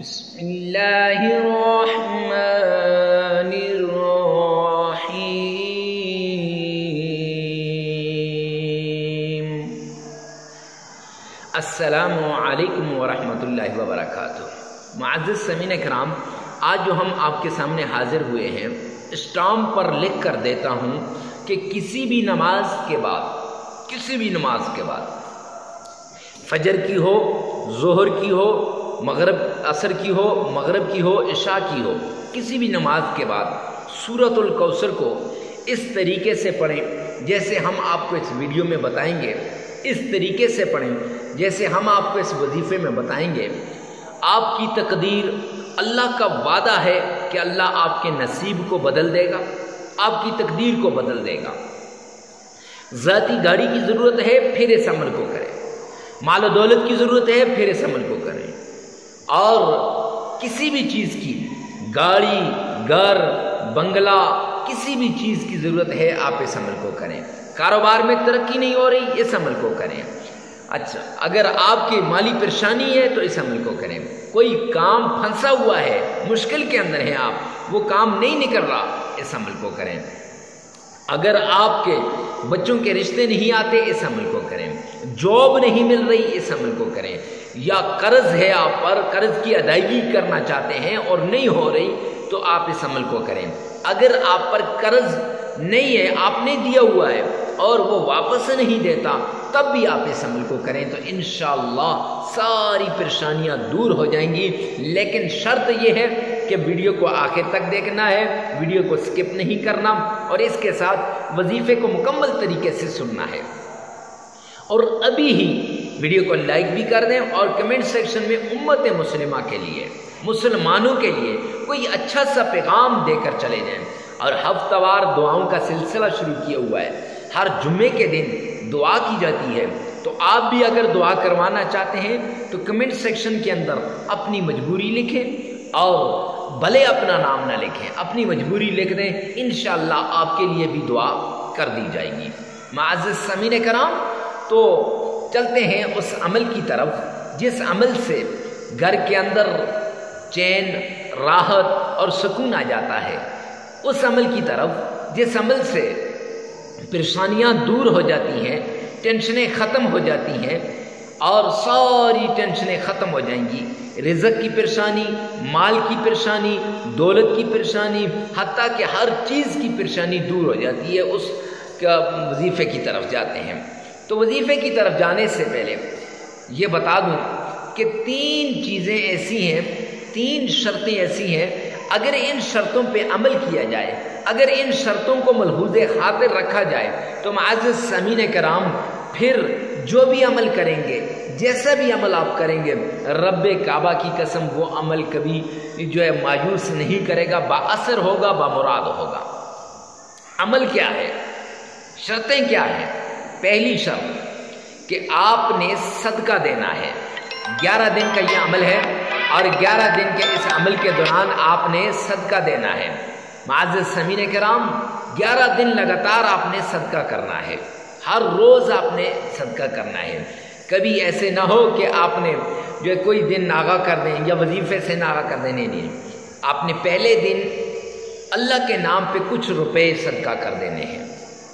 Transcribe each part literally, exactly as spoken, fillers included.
بسم اللہ الرحمن الرحیم۔ السلام علیکم ورحمۃ اللہ وبرکاتہ۔ معزز سامعین کرام، آج جو ہم آپ کے سامنے حاضر ہوئے ہیں، اسٹامپ پر لکھ کر دیتا ہوں کہ کسی بھی نماز کے بعد کسی بھی نماز کے بعد فجر کی ہو، ظہر کی ہو، مغرب عصر کی ہو، مغرب کی ہو، عشاء کی ہو، کسی بھی نماز کے بعد سورۃ الکوثر کو اس طریقے سے پڑھیں جیسے ہم آپ کو اس ویڈیو میں بتائیں گے، اس طریقے سے پڑھیں جیسے ہم آپ کو اس وظیفے میں بتائیں گے۔ آپ کی تقدیر، اللہ کا وعدہ ہے کہ اللہ آپ کے نصیب کو بدل دے گا، آپ کی تقدیر کو بدل دے گا۔ ذاتی گاڑی کی ضرورت ہے، پھر اس عمل کو کریں۔ مال و دولت کی ضرورت ہے، پھر اس عمل کو کریں۔ اور کسی بھی چیز کی، گاڑی، گھر، بنگلہ، کسی بھی چیز کی ضرورت ہے، آپ اس عمل کو کریں۔ کاروبار میں ترقی نہیں ہو رہی، اس عمل کو کریں۔ اچھا، اگر آپ کی مالی پریشانی ہے تو اس عمل کو کریں۔ کوئی کام پھنسا ہوا ہے، مشکل کے اندر ہیں آپ، وہ کام نہیں نکل رہا، اس عمل کو کریں۔ اگر آپ کے بچوں کے رشتے نہیں آتے، اس عمل کو کریں۔ جاب نہیں مل رہی، اس عمل کو کریں۔ یا قرض ہے آپ پر، قرض کی ادائیگی کرنا چاہتے ہیں اور نہیں ہو رہی، تو آپ اس عمل کو کریں۔ اگر آپ پر قرض نہیں ہے، آپ نے دیا ہوا ہے اور وہ واپس نہیں دیتا، تب بھی آپ اس عمل کو کریں تو انشاءاللہ ساری پریشانیاں دور ہو جائیں گی۔ لیکن شرط یہ ہے کہ ویڈیو کو آخر تک دیکھنا ہے، ویڈیو کو سکپ نہیں کرنا، اور اس کے ساتھ وظیفے کو مکمل طریقے سے سننا ہے۔ اور ابھی ہی ویڈیو کو لائک بھی کر دیں اور کمنٹ سیکشن میں امت مسلمہ کے لیے، مسلمانوں کے لیے کوئی اچھا سا پیغام دے کر چلے جائیں۔ اور ہفتہ وار دعاؤں کا سلسلہ شروع کیا ہوا ہے، ہر جمعے کے دن دعا کی جاتی ہے، تو آپ بھی اگر دعا کروانا چاہتے ہیں تو کمنٹ سیکشن کے اندر اپنی مجبوری لکھیں، اور بھلے اپنا نام نہ لکھیں، اپنی مجبوری لکھ دیں، انشاءاللہ آپ کے لیے بھی دعا کر دی جائے گی۔ معزز سامعین کرام، تو چلتے ہیں اس عمل کی طرف جس عمل سے گھر کے اندر چین، راحت اور سکون آ جاتا ہے، اس عمل کی طرف جس عمل سے پریشانیاں دور ہو جاتی ہیں، ٹینشنیں ختم ہو جاتی ہیں، اور ساری ٹینشنیں ختم ہو جائیں گی۔ رزق کی پریشانی، مال کی پریشانی، دولت کی پریشانی، حتیٰ کہ ہر چیز کی پریشانی دور ہو جاتی ہے، اس کا وظیفے کی طرف جاتے ہیں۔ تو وظیفے کی طرف جانے سے پہلے یہ بتا دوں کہ تین چیزیں ایسی ہیں، تین شرطیں ایسی ہیں، اگر ان شرطوں پہ عمل کیا جائے، اگر ان شرطوں کو ملحوظ خاطر رکھا جائے، تو معزز سامعین کرام پھر جو بھی عمل کریں گے، جیسا بھی عمل آپ کریں گے، رب کعبہ کی قسم وہ عمل کبھی جو ہے مایوس نہیں کرے گا، با اثر ہوگا، با مراد ہوگا۔ عمل کیا ہے؟ شرطیں کیا ہیں؟ پہلی شرط کہ آپ نے صدقہ دینا ہے۔ گیارہ دن کا یہ عمل ہے، اور گیارہ دن کے اس عمل کے دوران آپ نے صدقہ دینا ہے۔ معزز سامعین کرام، گیارہ دن لگاتار آپ نے صدقہ کرنا ہے، ہر روز آپ نے صدقہ کرنا ہے۔ کبھی ایسے نہ ہو کہ آپ نے جو ہے کوئی دن ناغا کر دیں یا وظیفے سے ناغا کر دیں، نہیں نہیں، آپ نے پہلے دن اللہ کے نام پہ کچھ روپے صدقہ کر دینے ہیں۔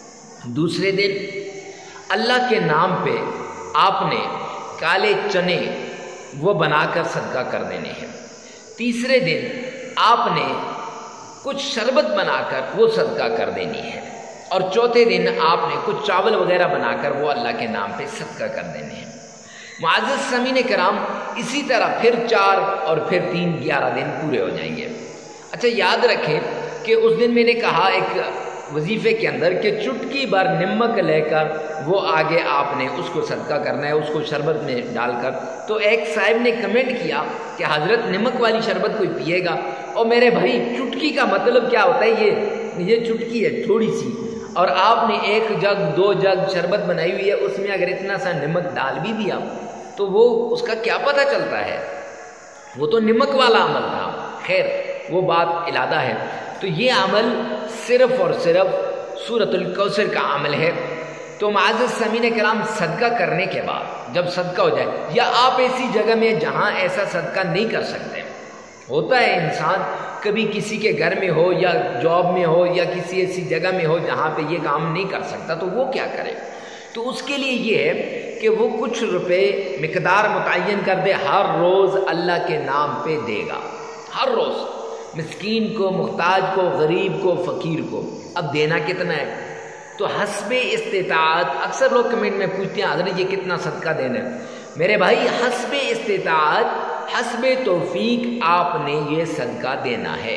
دوسرے دن اللہ کے نام پہ آپ نے کالے چنے وہ بنا کر صدقہ کر دینے ہیں۔ تیسرے دن آپ نے کچھ شربت بنا کر وہ صدقہ کر دینی ہے، اور چوتھے دن آپ نے کچھ چاول وغیرہ بنا کر وہ اللہ کے نام پہ صدقہ کر دینے ہیں۔ معزز سامعین کرام، اسی طرح پھر چار اور پھر تین، گیارہ دن پورے ہو جائیں گے۔ اچھا، یاد رکھیں کہ اس دن میں نے کہا ایک وظیفے کے اندر کہ چٹکی بھر نمک لے کر وہ آگے آپ نے اس کو صدقہ کرنا ہے، اس کو شربت میں ڈال کر۔ تو ایک صاحب نے کمنٹ کیا کہ حضرت نمک والی شربت کوئی پیے گا؟ اور میرے بھائی، چٹکی کا مطلب کیا ہوتا ہے؟ یہ یہ چٹکی ہے تھوڑی سی، اور آپ نے ایک جگ دو جگ شربت بنائی ہوئی ہے، اس میں اگر اتنا سا نمک ڈال بھی دیا تو وہ اس کا کیا پتہ چلتا ہے؟ وہ تو نمک والا عمل تھا۔ خیر، وہ بات علیحدہ ہے۔ تو یہ عمل صرف اور صرف سورۃ الکوثر کا عمل ہے۔ تو معزز سامعین کرام، صدقہ کرنے کے بعد جب صدقہ ہو جائے، یا آپ ایسی جگہ میں جہاں ایسا صدقہ نہیں کر سکتے، ہوتا ہے انسان کبھی کسی کے گھر میں ہو یا جاب میں ہو یا کسی ایسی جگہ میں ہو جہاں پہ یہ کام نہیں کر سکتا، تو وہ کیا کرے؟ تو اس کے لیے یہ ہے کہ وہ کچھ روپے مقدار متعین کر دے، ہر روز اللہ کے نام پہ دے گا، ہر روز مسکین کو، محتاج کو، غریب کو، فقیر کو۔ اب دینا کتنا ہے؟ تو حسب استطاعت، اکثر لوگ کمنٹ میں پوچھتے ہیں حضرت یہ کتنا صدقہ دینا ہے؟ میرے بھائی حسب استطاعت، حسب توفیق آپ نے یہ صدقہ دینا ہے۔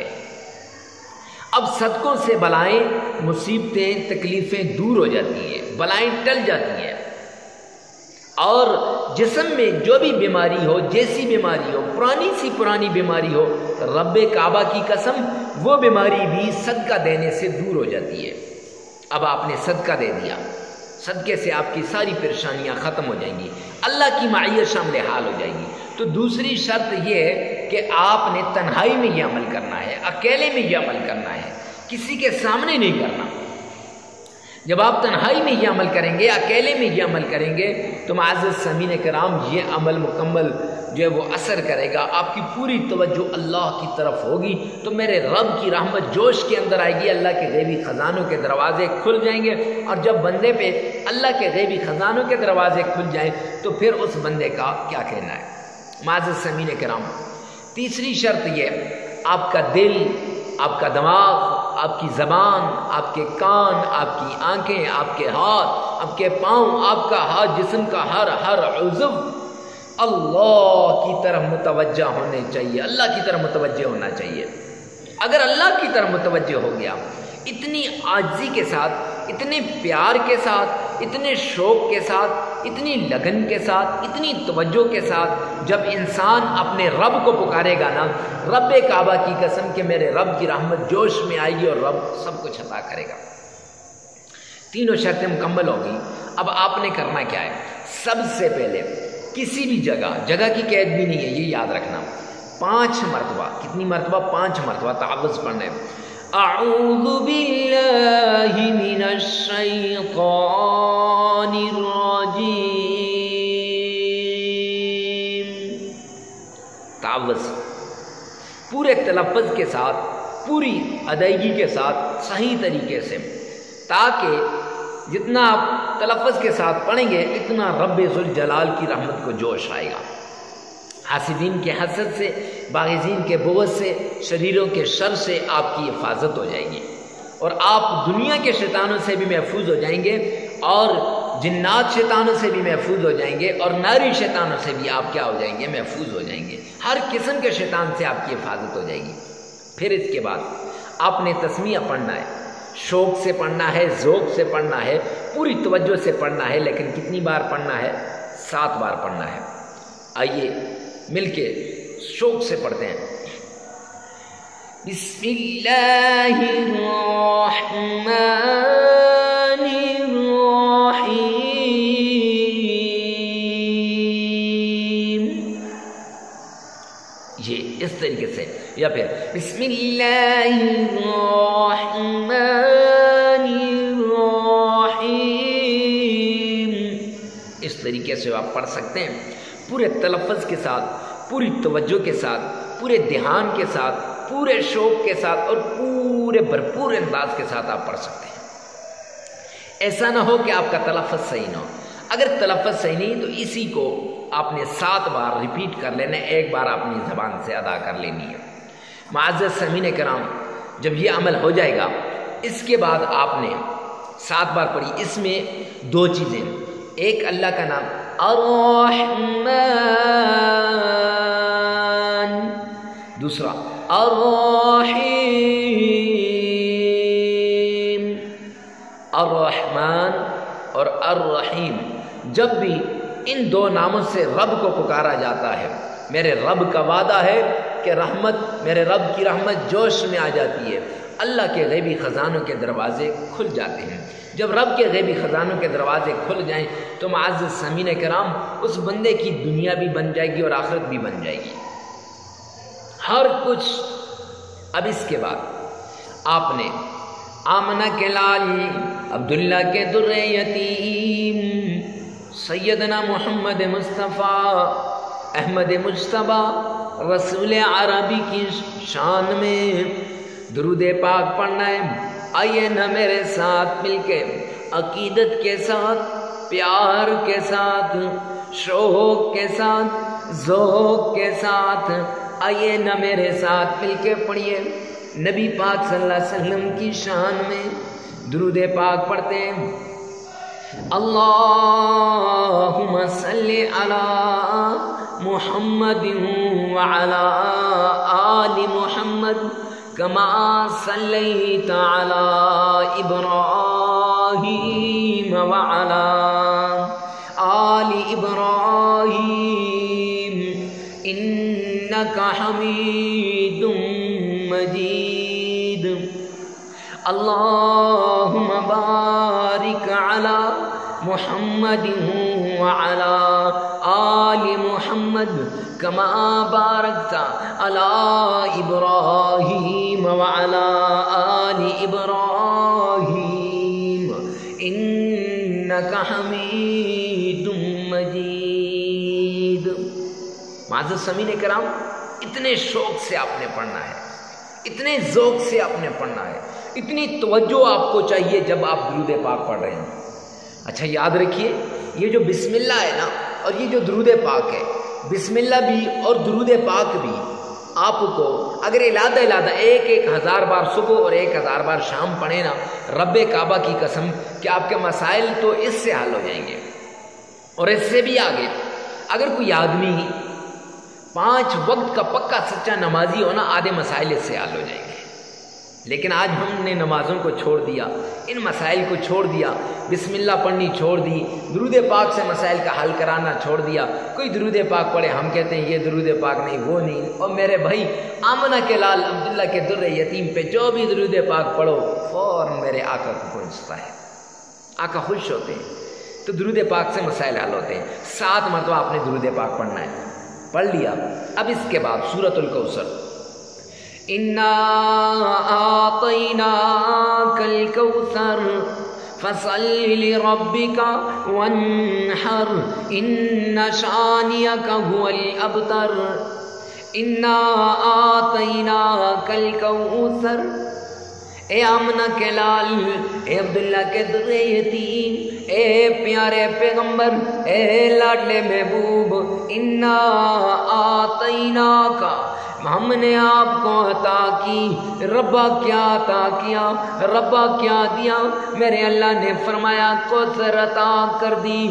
اب صدقوں سے بلائیں، مصیبتیں، تکلیفیں دور ہو جاتی ہیں، بلائیں ٹل جاتی ہیں، اور جسم میں جو بھی بیماری ہو، جیسی بیماری ہو، پرانی سی پرانی بیماری ہو، رب کعبہ کی قسم وہ بیماری بھی صدقہ دینے سے دور ہو جاتی ہے۔ اب آپ نے صدقہ دے دیا، صدقے سے آپ کی ساری پریشانیاں ختم ہو جائیں گی، اللہ کی معیت شامل حال ہو جائے گی۔ تو دوسری شرط یہ ہے کہ آپ نے تنہائی میں یہ عمل کرنا ہے، اکیلے میں یہ عمل کرنا ہے، کسی کے سامنے نہیں کرنا۔ جب آپ تنہائی میں یہ عمل کریں گے، اکیلے میں یہ عمل کریں گے، تو معزز سامعین کرام یہ عمل مکمل جو ہے وہ اثر کرے گا، آپ کی پوری توجہ اللہ کی طرف ہوگی، تو میرے رب کی رحمت جوش کے اندر آئے گی، اللہ کے غیبی خزانوں کے دروازے کھل جائیں گے۔ اور جب بندے پہ اللہ کے غیبی خزانوں کے دروازے کھل جائیں تو پھر اس بندے کا کیا کہنا ہے؟ معزز سامعین کرام، تیسری شرط یہ، آپ کا دل، آپ کا دماغ، آپ کی زبان، آپ کے کان، آپ کی آنکھیں، آپ کے ہاتھ، آپ کے پاؤں، آپ کا ہر جسم کا ہر ہر عضو اللہ کی طرف متوجہ ہونے چاہیے، اللہ کی طرف متوجہ ہونا چاہیے۔ اگر اللہ کی طرف متوجہ ہو گیا، اتنی عاجزی کے ساتھ، اتنے پیار کے ساتھ، اتنے شوق کے ساتھ، اتنی لگن کے ساتھ، اتنی توجہ کے ساتھ جب انسان اپنے رب کو پکارے گا نا، رب کعبہ کی قسم کہ میرے رب کی رحمت جوش میں آئے گی اور رب سب کچھ عطا کرے گا۔ تینوں شرطیں مکمل ہوگی۔ اب آپ نے کرنا کیا ہے؟ سب سے پہلے کسی بھی جگہ، جگہ کی قید بھی نہیں ہے، یہ یاد رکھنا، پانچ مرتبہ، کتنی مرتبہ؟ پانچ مرتبہ تعوذ پڑھنا ہے۔ اعوذ باللہ من الشیطان الرجیم، تعوذ پورے تلفظ کے ساتھ، پوری ادائیگی کے ساتھ، صحیح طریقے سے، تاکہ جتنا آپ تلفظ کے ساتھ پڑھیں گے اتنا رب ذوالجلال کی رحمت کو جوش آئے گا۔ حاسدین کے حسد سے، باغزین کے بغض سے، شریروں کے شر سے آپ کی حفاظت ہو جائے گی، اور آپ دنیا کے شیطانوں سے بھی محفوظ ہو جائیں گے، اور جنات شیطانوں سے بھی محفوظ ہو جائیں گے، اور ناری شیطانوں سے بھی آپ کیا ہو جائیں گے؟ محفوظ ہو جائیں گے۔ ہر قسم کے شیطان سے آپ کی حفاظت ہو جائے گی۔ پھر اس کے بعد آپ نے تسمیہ پڑھنا ہے، شوق سے پڑھنا ہے، ذوق سے پڑھنا ہے، پوری توجہ سے پڑھنا ہے، لیکن کتنی بار پڑھنا ہے؟ سات بار پڑھنا ہے۔ آئیے مل کے شوق سے پڑھتے ہیں۔ بسم اللہ الرحمن الرحیم، یہ اس طریقے سے، یا پھر بسم اللہ الرحمن الرحیم، اس طریقے سے آپ پڑھ سکتے ہیں، پورے تلفظ کے ساتھ، پوری توجہ کے ساتھ، پورے دھیان کے ساتھ، پورے شوق کے ساتھ، اور پورے بھرپور انداز کے ساتھ آپ پڑھ سکتے ہیں۔ ایسا نہ ہو کہ آپ کا تلفظ صحیح نہ ہو۔ اگر تلفظ صحیح نہیں تو اسی کو آپ نے سات بار ریپیٹ کر لینا ہے، ایک بار اپنی زبان سے ادا کر لینی ہے۔ معزز سامعین کرام، جب یہ عمل ہو جائے گا، اس کے بعد آپ نے سات بار پڑھی، اس میں دو چیزیں، ایک اللہ کا نام الرحمن، دوسرا الرحیم، الرحمن اور الرحیم۔ جب بھی ان دو ناموں سے رب کو پکارا جاتا ہے، میرے رب کا وعدہ ہے کہ رحمت، میرے رب کی رحمت جوش میں آ جاتی ہے، اللہ کے غیبی خزانوں کے دروازے کھل جاتے ہیں۔ جب رب کے غیبی خزانوں کے دروازے کھل جائیں تو معزز سامعین کرام، اس بندے کی دنیا بھی بن جائے گی اور آخرت بھی بن جائے گی، ہر کچھ۔ اب اس کے بعد آپ نے آمنہ کے لالی، عبداللہ کے در یتیم، سیدنا محمد مصطفیٰ، احمد مجتبیٰ رسول عربی کی شان میں درود پاک پڑھنا ہے۔ آئیے نا میرے ساتھ مل کے عقیدت کے ساتھ، پیار کے ساتھ، شوق کے ساتھ، ذوق کے ساتھ آئیے نا میرے ساتھ مل کے پڑھیے نبی پاک صلی اللہ علیہ وسلم کی شان میں درود پاک پڑھتے ہیں۔ اللہم صلی علی محمد وعلی آل محمد کما صلیت علی ابراہیم وعلی آل ابراہیم انک حمید مجید۔ اللہم بارک علی محمد وعلی آل محمد کما بارکت علی ابراہیم وعلی آل ابراہیم انک حمید مجید۔ معزز سامعین کرام، اتنے شوق سے آپ نے پڑھنا ہے، اتنے ذوق سے آپ نے پڑھنا ہے، اتنی توجہ آپ کو چاہیے جب آپ درود پاک پڑھ رہے ہیں۔ اچھا یاد رکھیے، یہ جو بسم اللہ ہے نا اور یہ جو درود پاک ہے، بسم اللہ بھی اور درود پاک بھی آپ کو اگر علادہ علادہ ایک ایک ہزار بار صبح اور ایک ہزار بار شام پڑھیں نا، رب کعبہ کی قسم کہ آپ کے مسائل تو اس سے حل ہو جائیں گے۔ اور اس سے بھی آگے اگر کوئی آدمی پانچ وقت کا پکا سچا نمازی ہونا، آدھے مسائل اس سے حل ہو جائیں گے۔ لیکن آج ہم نے نمازوں کو چھوڑ دیا، ان مسائل کو چھوڑ دیا، بسم اللہ پڑھنی چھوڑ دی، درود پاک سے مسائل کا حل کرانا چھوڑ دیا۔ کوئی درود پاک پڑھے، ہم کہتے ہیں یہ درود پاک نہیں، وہ نہیں۔ اور میرے بھائی آمنہ کے لال عبداللہ کے در یتیم پہ جو بھی درود پاک پڑھو فوراً میرے آقا کو پہنچتا ہے، آقا خوش ہوتے ہیں۔ تو درود پاک سے مسائل حل ہوتے ہیں۔ سات مرتبہ آپ نے درود پاک پڑھنا ہے، پڑھ لیا۔ اب اس کے بعد سورۃ الکوثر، اِنَّا أَعْطَيْنَاكَ الْكَوْثَرَ فَصَلِّ لِرَبِّكَ وَانْحَرْ إِنَّ شَانِئَكَ هُوَ الْأَبْتَرُ۔ اِنَّا أَعْطَيْنَاكَ الْكَوْثَرَ، اے آمنہ کے لال، اے عبداللہ کے در یتیم، اے پیارے پیغمبر، اے لاڈلے محبوب، اِنَّا أَعْطَيْنَاكَ، ہم نے آپ کو عطا کی۔ ربا کیا عطا کیا؟ ربا کیا دیا؟ میرے اللہ نے فرمایا کوثر عطا کر دی۔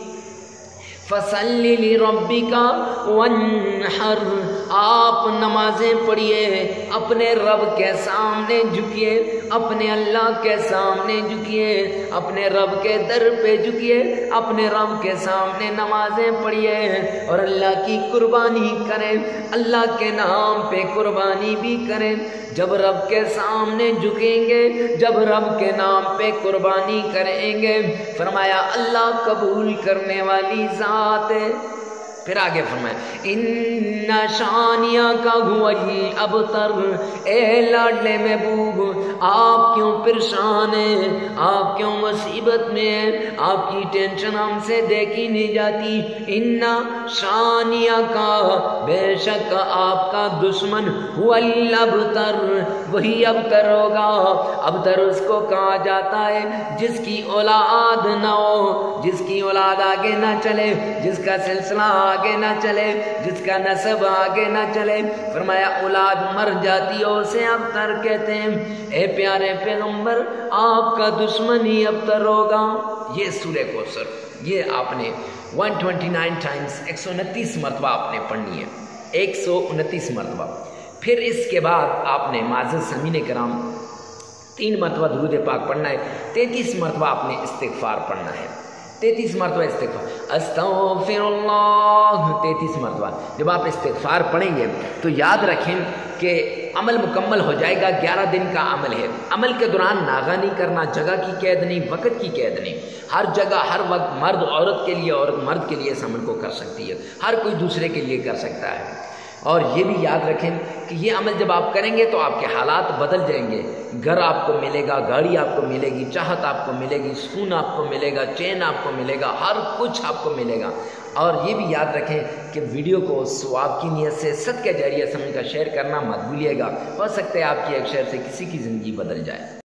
فَصَلِّ لِرَبِّكَ وَانْحَرْ، آپ نمازیں پڑھیے، اپنے رب کے سامنے جھکیے، اپنے اللہ کے سامنے جھکیے، اپنے رب کے در پہ جھکیے، اپنے رب کے سامنے نمازیں پڑھیے اور اللہ کی قربانی کریں، اللہ کے نام پہ قربانی بھی کریں۔ جب رب کے سامنے جھکیں گے، جب رب کے نام پہ قربانی کریں گے، فرمایا اللہ قبول کرنے والی ذات ہے۔ پھر آگے فرمایا اِنَّ شَانِئَكَ هُوَ الْأَبْتَرُ، اے لاڈلے محبوب آپ کیوں پریشان ہیں، آپ کیوں مصیبت میں ہیں، آپ کی ٹینشن ہم سے دیکھی نہیں جاتی۔ اِنَّ شَانِئَكَ، بے شک آپ کا دشمن، هُوَ الْأَبْتَرُ، وہی ابتر ہوگا۔ ابتر اس کو کہا جاتا ہے جس کی اولاد نہ ہو، جس کی اولاد آگے نہ چلے، جس کا سلسلہ آگے نہ چلے، جس کا نسب آگے نہ چلے۔ فرمایا اولاد مر جاتی ہو اسے ابتر کہتے ہیں۔ اے پیارے پیغمبر آپ کا دشمن ہی ابتر ہوگا۔ یہ سورہ کوثر، یہ آپ نے ایک سو انیس ٹائمز، ایک سو انتیس مرتبہ آپ نے پڑھنی ہے، ایک سو انتیس مرتبہ۔ پھر اس کے بعد آپ نے معزز سامعین کرام تین مرتبہ درود پاک پڑھنا ہے، تینتیس مرتبہ آپ نے استغفار پڑھنا ہے، تینتیس مرتبہ استغفار، استغفر اللہ تینتیس مرتبہ۔ جب آپ استغفار پڑھیں گے تو یاد رکھیں کہ عمل مکمل ہو جائے گا۔ گیارہ دن کا عمل ہے، عمل کے دوران ناغہ نہیں کرنا، جگہ کی قید نہیں، وقت کی قید نہیں، ہر جگہ ہر وقت، مرد عورت کے لیے، عورت مرد کے لیے اس عمل کو کر سکتی ہے، ہر کوئی دوسرے کے لیے کر سکتا ہے۔ اور یہ بھی یاد رکھیں کہ یہ عمل جب آپ کریں گے تو آپ کے حالات بدل جائیں گے. گھر آپ کو ملے گا، گاڑی آپ کو ملے گی، چاہت آپ کو ملے گی، سکون آپ کو ملے گا، چین آپ کو ملے گا، ہر کچھ آپ کو ملے گا. اور یہ بھی یاد رکھیں کہ ویڈیو کو ثواب کی نیت سے صدقہ جاریہ سمجھ کر شیئر کرنا مت بھولیے گا. ہو سکتا ہے آپ کی ایک شیئر سے کسی کی زندگی بدل جائے.